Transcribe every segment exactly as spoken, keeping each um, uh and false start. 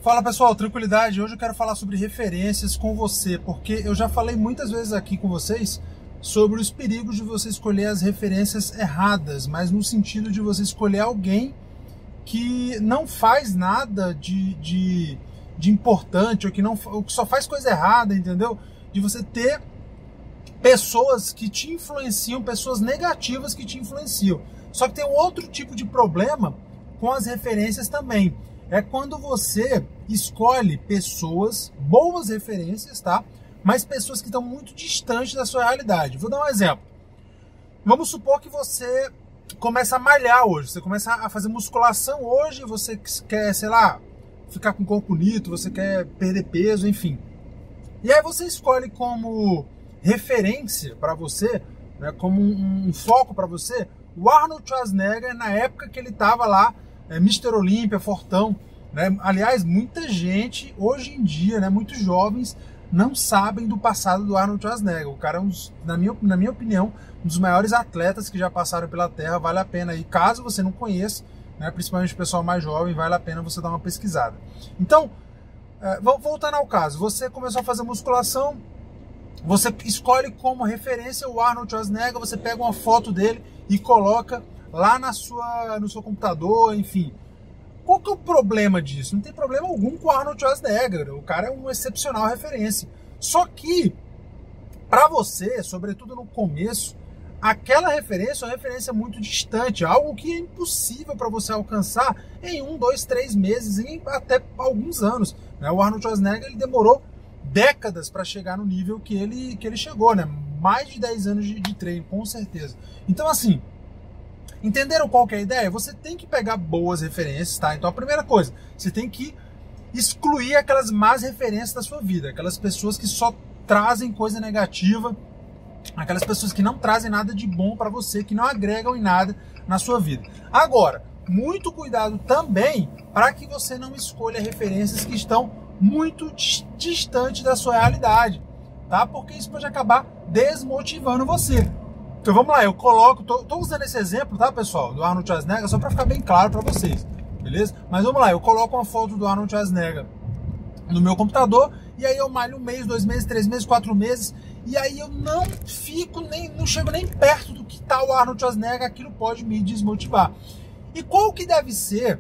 Fala pessoal, tranquilidade. Hoje eu quero falar sobre referências com você, porque eu já falei muitas vezes aqui com vocês sobre os perigos de você escolher as referências erradas, mas no sentido de você escolher alguém que não faz nada de, de, de importante, ou que, não, ou que só faz coisa errada, entendeu? De você ter pessoas que te influenciam, pessoas negativas que te influenciam. Só que tem um outro tipo de problema com as referências também. É quando você escolhe pessoas, boas referências, tá? Mas pessoas que estão muito distantes da sua realidade. Vou dar um exemplo. Vamos supor que você começa a malhar hoje, você começa a fazer musculação hoje, você quer, sei lá, ficar com o corpo bonito, você quer perder peso, enfim. E aí você escolhe como referência para você, né, como um, um foco para você, o Arnold Schwarzenegger na época que ele estava lá, é, mister Olímpia, fortão, né? Aliás, muita gente hoje em dia, né, muitos jovens não sabem do passado do Arnold Schwarzenegger. O cara é um, na minha, na minha opinião, um dos maiores atletas que já passaram pela Terra. Vale a pena, e caso você não conheça, né, principalmente o pessoal mais jovem, vale a pena você dar uma pesquisada. Então, é, voltando ao caso, você começou a fazer musculação, você escolhe como referência o Arnold Schwarzenegger, você pega uma foto dele e coloca lá na sua, no seu computador, enfim. Qual que é o problema disso? Não tem problema algum com o Arnold Schwarzenegger. O cara é uma excepcional referência. Só que, para você, sobretudo no começo, aquela referência é uma referência muito distante, algo que é impossível para você alcançar em um, dois, três meses, em até alguns anos. O Arnold Schwarzenegger ele demorou décadas para chegar no nível que ele, que ele chegou, né? Mais de dez anos de, de treino, com certeza. Então, assim, entenderam qual que é a ideia? Você tem que pegar boas referências, tá? Então a primeira coisa, você tem que excluir aquelas más referências da sua vida, aquelas pessoas que só trazem coisa negativa, aquelas pessoas que não trazem nada de bom para você, que não agregam em nada na sua vida. Agora, muito cuidado também para que você não escolha referências que estão muito distantes da sua realidade, tá? Porque isso pode acabar desmotivando você. Então vamos lá, eu coloco, tô, tô usando esse exemplo, tá pessoal, do Arnold Schwarzenegger, só para ficar bem claro para vocês, beleza? Mas vamos lá, eu coloco uma foto do Arnold Schwarzenegger no meu computador, e aí eu malho um mês, dois meses, três meses, quatro meses, e aí eu não fico, nem, não chego nem perto do que tá o Arnold Schwarzenegger, aquilo pode me desmotivar. E qual que deve ser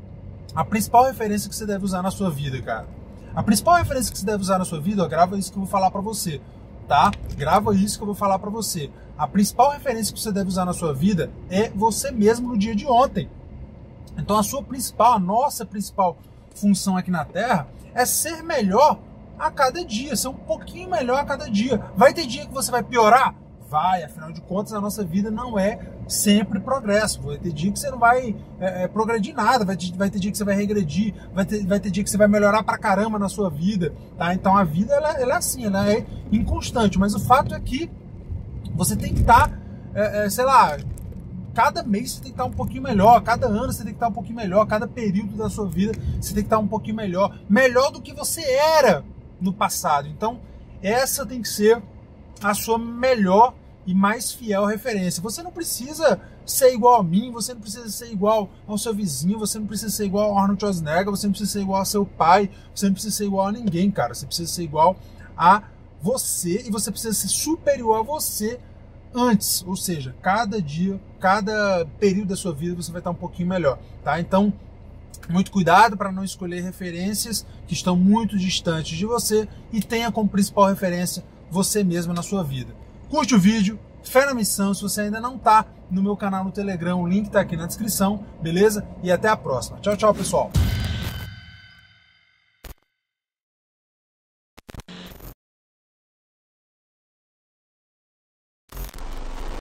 a principal referência que você deve usar na sua vida, cara? A principal referência que você deve usar na sua vida, ó, grava isso que eu vou falar para você, tá? Grava isso que eu vou falar para você. A principal referência que você deve usar na sua vida é você mesmo no dia de ontem. Então a sua principal, a nossa principal função aqui na Terra é ser melhor a cada dia, ser um pouquinho melhor a cada dia. Vai ter dia que você vai piorar? Vai, afinal de contas a nossa vida não é sempre progresso. Vai ter dia que você não vai é, é, progredir nada, vai ter, vai ter dia que você vai regredir, vai ter, vai ter dia que você vai melhorar pra caramba na sua vida, tá? Então a vida ela, ela é assim, ela é inconstante, mas o fato é que você tem que estar, é, é, sei lá, cada mês você tem que estar um pouquinho melhor, cada ano você tem que estar um pouquinho melhor, cada período da sua vida você tem que estar um pouquinho melhor, melhor do que você era no passado. Então essa tem que ser a sua melhor e mais fiel referência. Você não precisa ser igual a mim, você não precisa ser igual ao seu vizinho, você não precisa ser igual ao Arnold Schwarzenegger, você não precisa ser igual ao seu pai, você não precisa ser igual a ninguém, cara. Você precisa ser igual a você, e você precisa ser superior a você antes, ou seja, cada dia, cada período da sua vida você vai estar um pouquinho melhor, tá? Então, muito cuidado para não escolher referências que estão muito distantes de você e tenha como principal referência você mesmo na sua vida. Curte o vídeo, fé na missão. Se você ainda não está no meu canal no Telegram, o link está aqui na descrição, beleza? E até a próxima. Tchau, tchau, pessoal!